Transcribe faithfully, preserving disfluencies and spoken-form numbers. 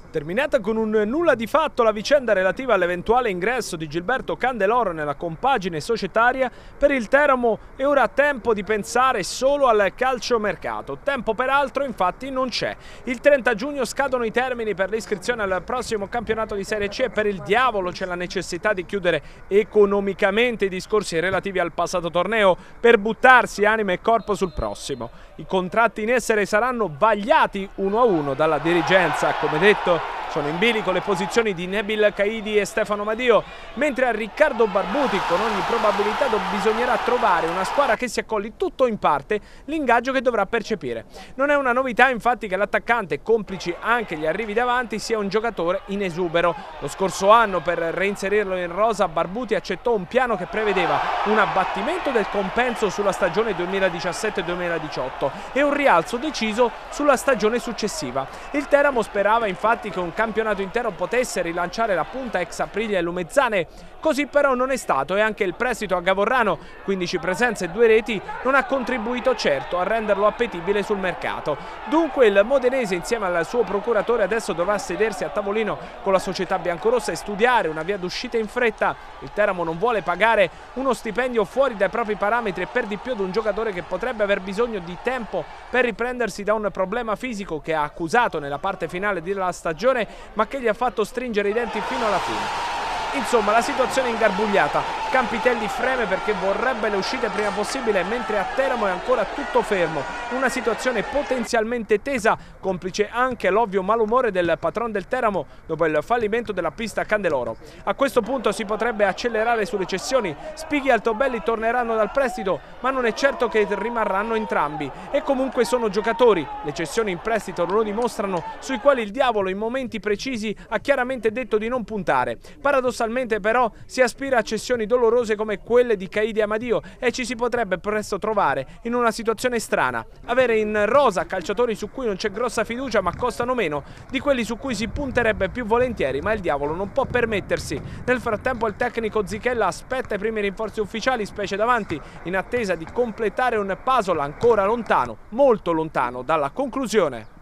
Terminata con un nulla di fatto la vicenda relativa all'eventuale ingresso di Gilberto Candeloro nella compagine societaria, per il Teramo è ora tempo di pensare solo al calciomercato. Tempo peraltro infatti non c'è. Il trenta giugno scadono i termini per l'iscrizione al prossimo campionato di Serie C e per il diavolo c'è la necessità di chiudere economicamente i discorsi relativi al passato torneo per buttarsi anima e corpo sul prossimo. I contratti in essere saranno vagliati uno a uno dalla dirigenza, come detto. Sono in bilico le posizioni di Nabil Caidi e Stefano Madio, mentre a Riccardo Barbuti con ogni probabilità bisognerà trovare una squadra che si accolli tutto o in parte l'ingaggio che dovrà percepire. Non è una novità infatti che l'attaccante, complici anche gli arrivi davanti, sia un giocatore in esubero. Lo scorso anno, per reinserirlo in rosa, Barbuti accettò un piano che prevedeva un abbattimento del compenso sulla stagione duemiladiciassette duemiladiciotto e un rialzo deciso sulla stagione successiva. Il Teramo sperava infatti che un campionato intero potesse rilanciare la punta ex Aprilia e Lumezzane, così però non è stato e anche il prestito a Gavorrano, quindici presenze e due reti, non ha contribuito certo a renderlo appetibile sul mercato. Dunque il modenese insieme al suo procuratore adesso dovrà sedersi a tavolino con la società biancorossa e studiare una via d'uscita in fretta. Il Teramo non vuole pagare uno stipendio fuori dai propri parametri e per di più ad un giocatore che potrebbe aver bisogno di tempo per riprendersi da un problema fisico che ha accusato nella parte finale della stagione ma che gli ha fatto stringere i denti fino alla fine. Insomma, la situazione è ingarbugliata. Campitelli freme perché vorrebbe le uscite prima possibile, mentre a Teramo è ancora tutto fermo. Una situazione potenzialmente tesa, complice anche l'ovvio malumore del patron del Teramo dopo il fallimento della pista Candeloro. A questo punto si potrebbe accelerare sulle cessioni. Spighi e Altobelli torneranno dal prestito, ma non è certo che rimarranno entrambi. E comunque sono giocatori, le cessioni in prestito lo dimostrano, sui quali il diavolo in momenti precisi ha chiaramente detto di non puntare. Paradossalmente però si aspira a cessioni dolorose come quelle di Caidi e Amadio e ci si potrebbe presto trovare in una situazione strana. Avere in rosa calciatori su cui non c'è grossa fiducia ma costano meno di quelli su cui si punterebbe più volentieri, ma il diavolo non può permettersi. Nel frattempo il tecnico Zichella aspetta i primi rinforzi ufficiali, specie davanti, in attesa di completare un puzzle ancora lontano, molto lontano dalla conclusione.